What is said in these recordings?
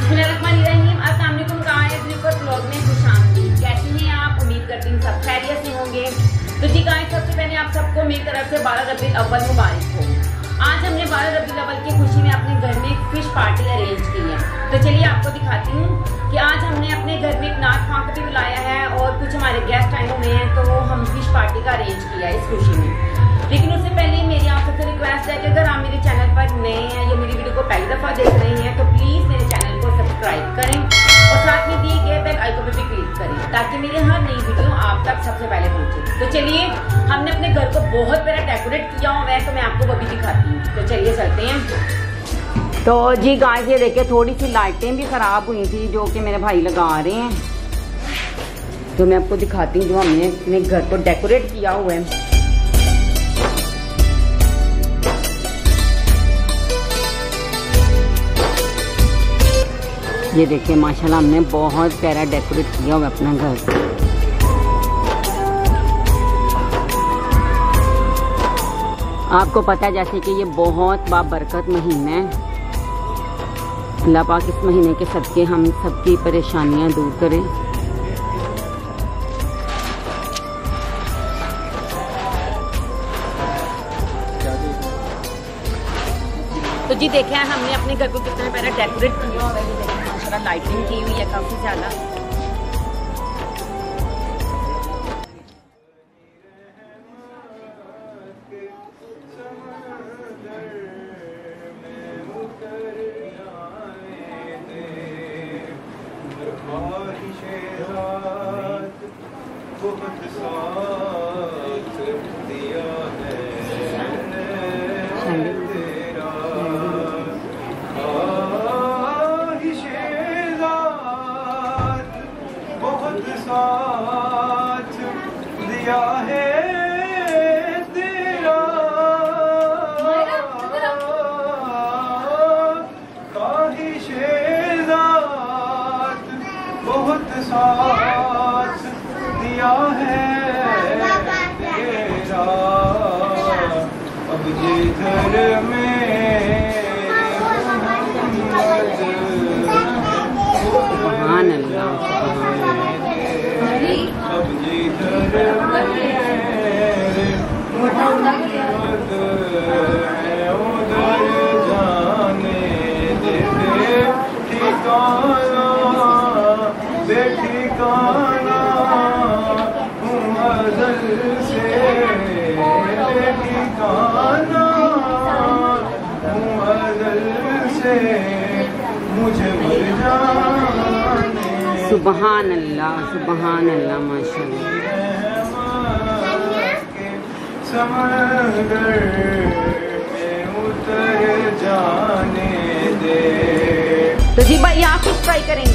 बिस्मिल्लाहिर्रहमानिर्रहीम। अस्सलाम वालेकुम। ब्लॉग में खुशामदीद। कैसे हैं आप? उम्मीद करती हूँ सब खैरियत से होंगे। तो जी गाइस, सबसे पहले आप सबको मेरी तरफ से 12 रबीउल अव्वल मुबारक हो। आज हमने 12 रबीउल अव्वल की खुशी में अपने घर में एक फिश पार्टी अरेंज की है। तो चलिए आपको दिखाती हूँ कि आज हमने अपने घर में एक नाथ खां को भी बुलाया है और कुछ हमारे गेस्ट आए हुए हैं, तो हम फिश पार्टी का अरेंज किया है इस खुशी में। लेकिन उससे पहले मेरी आप सबसे रिक्वेस्ट है कि अगर आप मेरे चैनल पर नए हैं या मेरी वीडियो को पहली दफा देख रहे हैं तो प्लीज मेरे चैनल को सब्सक्राइब करें और साथ में दिए गए बेल आइकन पर भी क्लिक करें ताकि मेरी हर नई वीडियो आप तक सबसे पहले पहुंचे। तो चलिए, हमने अपने घर को बहुत प्यारा डेकोरेट किया हुआ है, तो मैं आपको वो भी दिखाती हूँ। तो चलिए चलते हैं। तो जी गाइस, ये देखिए थोड़ी सी लाइटें भी खराब हुई थी जो कि मेरे भाई लगा रहे हैं। तो मैं आपको दिखाती हूँ जो हमने अपने घर को डेकोरेट किया हुआ है। ये देखिए माशाल्लाह हमने बहुत प्यारा डेकोरेट किया हुआ अपना घर। आपको पता है जैसे कि ये बहुत बाबरकत महीना है। अल्लाह पाक इस महीने के सदके हम सबकी परेशानियां दूर करें। तो जी देखें हमने अपने घर को कितना प्यारा डेकोरेट किया हुआ है। माशाल्लाह लाइटिंग की हुई है काफी ज्यादा। साथ दिया है तेरा, ख्वाहिशेज़ात बहुत साथ दिया है तेरा। अब जिधर में सुभान अल्लाह, बेठिकाना हूँ अज़ल से, बेठिकाना हूँ अज़ल से, मुझे मर जाने। सुभान अल्लाह माशाल्लाह। समंदर में उतर जाने दे। तो जी भाई आप फिश फ्राई करेंगे?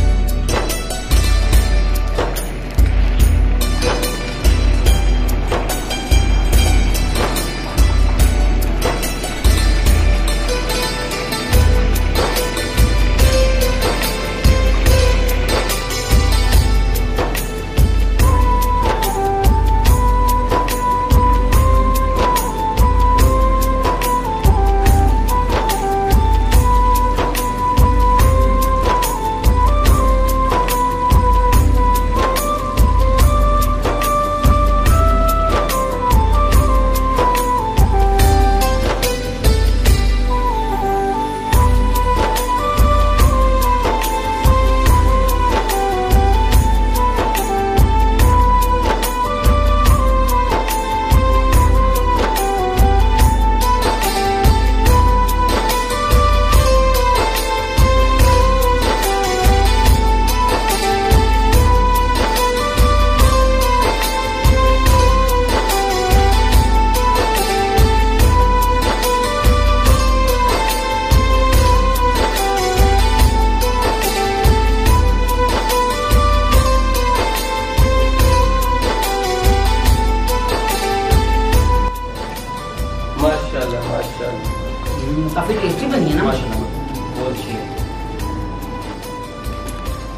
काफी टेस्टी बनी है ना माशाल्लाह, बहुत अच्छी है।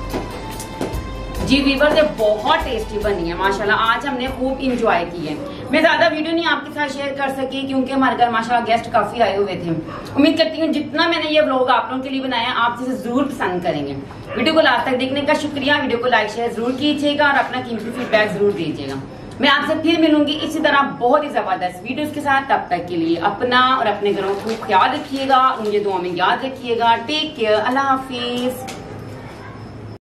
जी वीवर से बहुत टेस्टी बनी है माशाल्लाह। आज हमने खूब इंजॉय की है। मैं ज्यादा वीडियो नहीं आपके साथ शेयर कर सकी क्योंकि हमारे घर माशाल्लाह गेस्ट काफी आए हुए थे। उम्मीद करती हूँ जितना मैंने ये व्लॉग आप लोगों के लिए बनाया आप इसे जरूर पसंद करेंगे। वीडियो को लास्ट तक देखने का शुक्रिया। वीडियो को लाइक शेयर जरूर कीजिएगा और अपना कीमती फीडबैक जरूर दीजिएगा। मैं आपसे फिर मिलूंगी इसी तरह बहुत ही जबरदस्त वीडियोस के साथ। तब तक के लिए अपना और अपने घरों को ख्याल रखिएगा, मुझे दुआ में याद रखिएगा। टेक केयर, अल्लाह हाफिज।